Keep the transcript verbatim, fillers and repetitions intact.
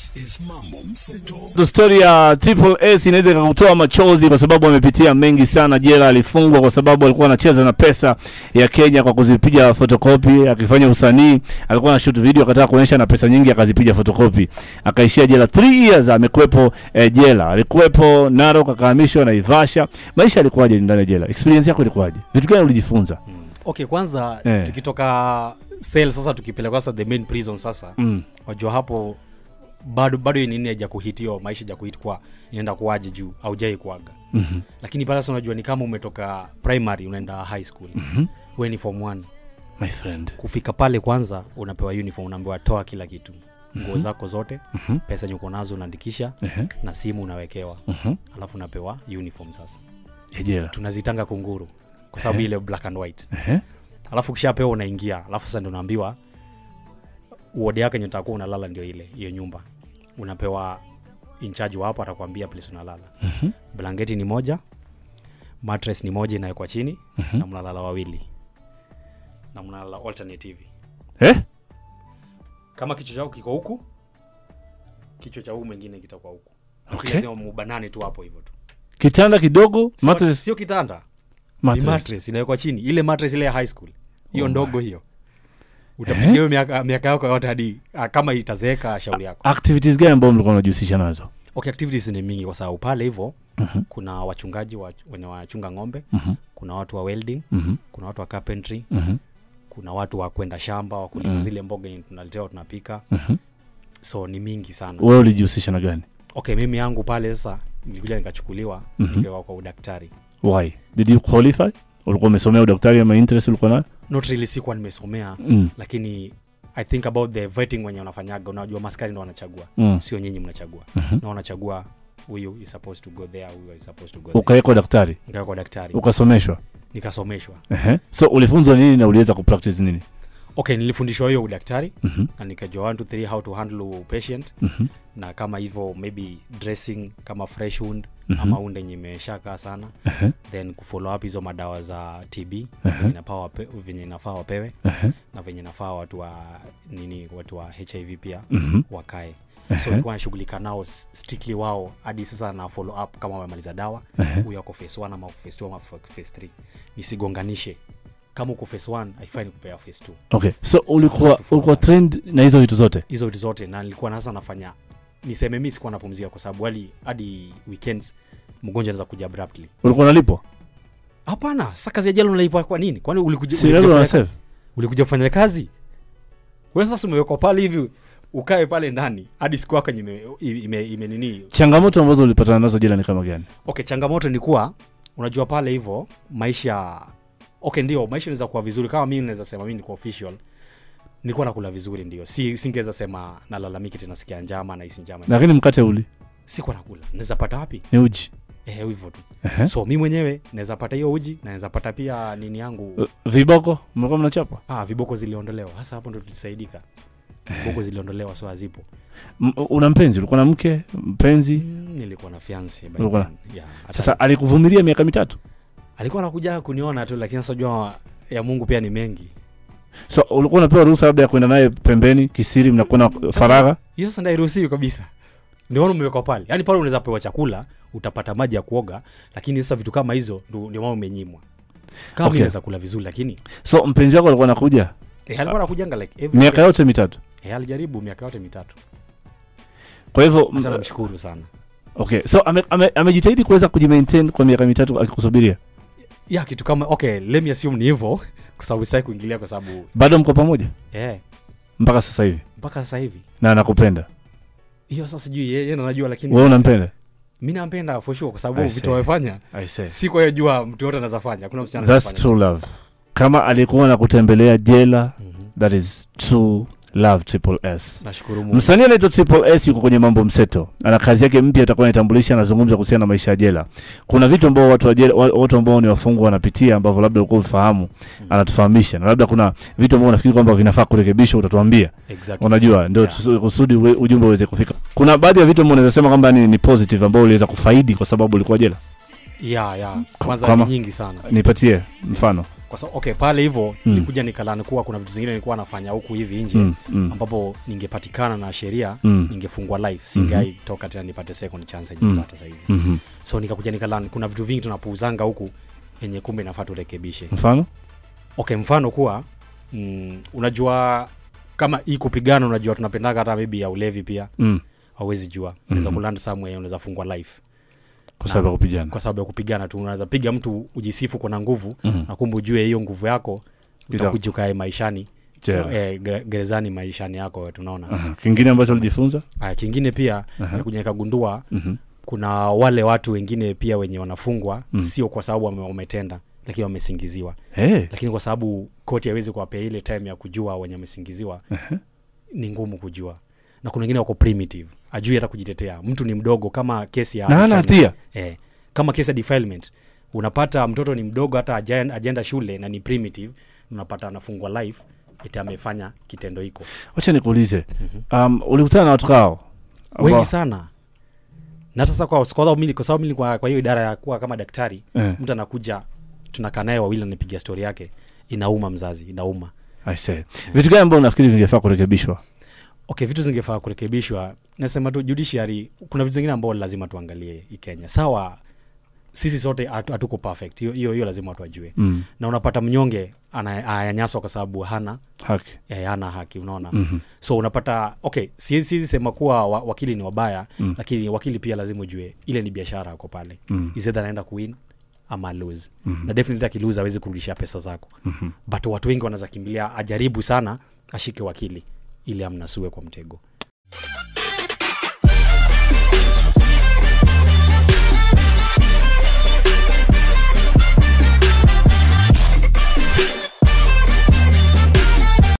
This is Mambo Mseto. The story ya Triple S inaweza kukutoa machozi kwa sababu amepitia mengi sana jela. Alifungwa kwa sababu alikuwa anacheza na pesa ya Kenya kwa kuzipiga photocopy, akifanya usanii, alikuwa na shoot video akataka kuonyesha na pesa nyingi akazipiga photocopy. Akaishia jela three years amekuepo eh, jela. Alikuepo Narok, akahamishwa na Ivasha. Maisha alikuwaje ndani ya jela? Experience yako ilikuwaje? Vitu gani ulijifunza? Hmm. Okay, kwanza eh. tukitoka cell sasa tukipeleka sasa the main prison sasa. Mm. Wajua hapo bado bado nini haja kuhitio maisha haja kuhit kwa inaenda kuaje juu au jai kuaga. Mm-hmm. Lakini pale sasa unajua ni kama umetoka primary unaenda high school. Mm-hmm. Wewe ni form one my friend. Kufika pale kwanza unapewa uniform, unaambiwa toa kila kitu. Nguo mm-hmm. zako zote, mm-hmm. pesa nyuko nazo unaandikisha, mm-hmm. na simu unawekewa. Mm-hmm. Alafu unapewa uniform sasa. Jela. Tunazitanga kunguru kwa sababu ile black and white. Uh-huh. Alafu kishapewa unaingia, alafu sasa ndio unaambiwa ward yako yenye utakuwa unalala ndio ile hiyo nyumba. Unapewa in charge hapo, atakwambia place unalala. Mhm. Blanketi ni moja, mattress ni moja inawekwa chini, mm-hmm. na mnalala wawili. Na mnalala alternative. Eh? Kama kichwa chako kiko huku, kichwa cha huyu mwingine kitakuwa huku. Okay. Lazima mubanane tu hapo hivyo tu. Kitanda kidogo, so, mattress sio kitanda. Mattress. Ni mattress inawekwa chini. Ile mattress ile ya high school. Hiyo oh ndogo hiyo. Utapiga eh? miaka miaka yako yote hadi kama itazeeka shauri yako. Activities gani ambazo mlikuwa mnajihusisha nazo? Okay, activities ni mingi kwa sababu pale hivyo uh-huh. kuna wachungaji wa, wenye wachunga ng'ombe, uh-huh. kuna watu wa welding, uh-huh. kuna watu wa carpentry, uh-huh. kuna watu wa kwenda shamba, wa kulima uh-huh. zile mboga tunaletewa tunapika. Uh-huh. So ni mingi sana. Wewe ulijihusisha na gani? Okay, mimi yangu pale sasa nilikuja nikachukuliwa, uh-huh. nikawa kwa udaktari. Why? Did you qualify? Ulikuwa umesomea udaktari ama interest ulikuwa nayo? Not really, sikuwa nimesomea, mm. lakini I think about the vetting wenye wanafanyaga. Unajua maskari ndio wanachagua, mm. sio nyinyi mnachagua. Mm-hmm. Na wanachagua huyu is supposed to go there, huyu is supposed to go there. Ukaeko daktari? Nikaeko daktari. Ukasomeshwa? Nikasomeshwa. Uh-huh. So ulifunzwa nini na uliweza kupractice nini? Okay, nilifundishwa hiyo udaktari, mm-hmm. na nikajua one two three how to handle a patient, mm-hmm. na kama hivyo maybe dressing kama fresh wound, mm-hmm. ama wound yenye imeshaka sana, uh-huh. then kufollow up hizo madawa za T B, uh-huh. venye inafaa venye inafaa wapewe, uh-huh. na venye inafaa watu wa nini watu wa H I V pia, mm-hmm. wakae. Uh-huh. So nilikuwa nashughulika nao strictly wao hadi sasa na follow up kama wamemaliza dawa, uh-huh. huyo ako phase one ama phase two ama phase three. Nisigonganishe. Kama uko phase one haifai kupea phase two. Okay, so ulikuwa so, ulikuwa trained na hizo vitu zote? Hizo vitu zote, na nilikuwa sasa nafanya niseme mimi sikuwa napumzika kwa sababu hadi hadi weekends mgonjwa anaweza kuja abruptly. Ulikuwa unalipwa? Hapana, sasa kazi ya jela unalipwa kwa nini? Kwani ulikuja ulikuja, ulikuja kufanya kazi? Wewe sasa umewekwa pale hivi ukae pale ndani hadi siku yako ime, ime, ime nini? Changamoto ambazo ulipatana nazo jela ni kama gani? Okay, changamoto ni kuwa unajua pale hivyo maisha. Okay, ndio maisha inaweza kuwa vizuri kama mimi naweza sema mimi niko official. Nilikuwa nakula vizuri ndio. Si singeweza sema nalalamiki tena sikia njama na hisi njama. Lakini mkate uli? Sikuwa nakula. Naweza pata wapi? Ni uji. Eh, hivyo tu. Uh-huh. So mimi mwenyewe naweza pata hiyo uji na naweza pata pia nini yangu. Uh, viboko mlikuwa mnachapa? Ah, viboko ziliondolewa. Sasa hapo ndo tulisaidika. Viboko ziliondolewa so hazipo. M- una mpenzi? Ulikuwa na mke, mpenzi? Mm, nilikuwa na fiance. Yeah. Sasa alikuvumilia miaka mitatu? Alikuwa anakuja kuniona tu, lakini sasa jua ya Mungu pia ni mengi. So ulikuwa unapewa ruhusa labda ya kwenda naye pembeni kisiri, mnakuwa faragha? Hiyo sasa ndio ruhusiwi kabisa. Ndio wao mmeweka pale. Yaani pale unaweza pewa chakula, utapata maji ya kuoga, lakini sasa vitu kama hizo ndio ndio wao umenyimwa. Kama okay. Unaweza kula vizuri lakini. So mpenzi wako alikuwa anakuja? Eh, alikuwa anakujanga like every miaka yote mitatu. Eh, alijaribu miaka yote mitatu. Kwa hivyo hata namshukuru sana. Okay. So amejitahidi ame, ame kuweza kujimaintain kwa miaka mitatu akikusubiria. Ya kitu kama okay, let me assume ni hivyo kwa sababu sasa kuingilia kwa sababu bado mko pamoja? Eh. Yeah. Mpaka sasa hivi? Mpaka sasa hivi. Na anakupenda? Hiyo sasa sijui yeye anajua lakini wewe unampenda? Mimi nampenda for sure kwa sababu vitu wamefanya. Si kwa hiyo jua mtu yote anaweza fanya. Hakuna msichana anaweza fanya. That's true love. Kama alikuwa anakutembelea jela, mm-hmm. that is true love. Triple S. Nashukuru Mungu. Msanii anaitwa Triple S yuko kwenye Mambo Mseto. Ana kazi yake mpya atakuwa anatambulisha, anazungumza kuhusiana na maisha ya jela. Kuna vitu ambao watu wa jela, watu ambao ni wafungwa wanapitia ambavyo labda uko ufahamu, mm-hmm. anatufahamisha. Na labda kuna vitu ambao unafikiri kwamba vinafaa kurekebishwa utatuambia. Exactly. Unajua ndio yeah. kusudi ujumbe uweze kufika. Kuna baadhi ya vitu ambao unaweza sema kwamba ni, ni positive ambao uliweza kufaidi kwa sababu ulikuwa jela. Yeah, yeah. Kwanza Kama, nyingi sana. Nipatie mfano. Kwa sababu okay pale hivyo mm. nilikuja nikalani kuwa kuna vitu zingine nilikuwa nafanya huku hivi nje mm. mm. ambapo ningepatikana na sheria mm. ningefungwa life singai mm-hmm. toka tena nipate second chance mm. nipate saizi. Mm-hmm. So nikakuja nikalani kuna vitu vingi tunapuuzanga huku yenye kumbe inafaa turekebishe. Mfano? Okay, mfano kuwa mm, unajua kama hii kupigana unajua tunapendaga hata maybe ya ulevi pia. Mm. Hauwezi jua. Mm-hmm. Unaweza kuland somewhere unaweza fungwa life. Kwa sababu ya kupigana. Kwa sababu ya kupigana tu unaweza piga mtu ujisifu kwa nguvu mm-hmm. na kumbe ujue hiyo nguvu yako utakuja ukae maishani eh, gerezani maishani yako tunaona. Uh-huh. Kingine ambacho ulijifunza? Ah, kingine pia uh-huh. nikuja kagundua mm-hmm. kuna wale watu wengine pia wenye wanafungwa mm-hmm. sio kwa sababu wametenda lakini wamesingiziwa. Hey. Lakini kwa sababu koti haiwezi kuwapea ile time ya kujua wenye wamesingiziwa. Uh-huh. Ni ngumu kujua. Na kuna wengine wako primitive. Ajui hata kujitetea. Mtu ni mdogo kama kesi ya na hatia. Eh, kama kesi ya defilement. Unapata mtoto ni mdogo hata agenda shule na ni primitive, unapata anafungwa life eti amefanya kitendo hiko. Wacha nikuulize. Mm-hmm. Um ulikutana na watu hao? Wengi sana. Na sasa kwa sababu mimi kwa sababu mimi kwa kwa hiyo idara ya kuwa kama daktari, eh. mtu anakuja tunakaa naye wawili anipigia story yake, inauma mzazi, inauma. I say. Yeah. Vitu gani ambavyo unafikiri vingefaa kurekebishwa? Okay, vitu zingefaa kurekebishwa. Nasema tu judiciary kuna vitu vingine ambavyo lazima tuangalie hii Kenya. Sawa, sisi sote hatuko perfect. Hiyo hiyo lazima watu wajue. Mm. Na unapata mnyonge ananyanyaswa kwa sababu hana haki. Eh, hana haki, unaona. Mm-hmm. So unapata okay, siwezi siwezi sema kuwa wa, wakili ni wabaya, mm. lakini wakili pia lazima ujue ile ni biashara yako pale. Mm. Is either anaenda kuwin ama lose. Mm-hmm. Na definitely akilose hawezi kurudisha pesa zako. Mm-hmm. But watu wengi wanaweza kimbilia ajaribu sana ashike wakili ili amnasue kwa mtego.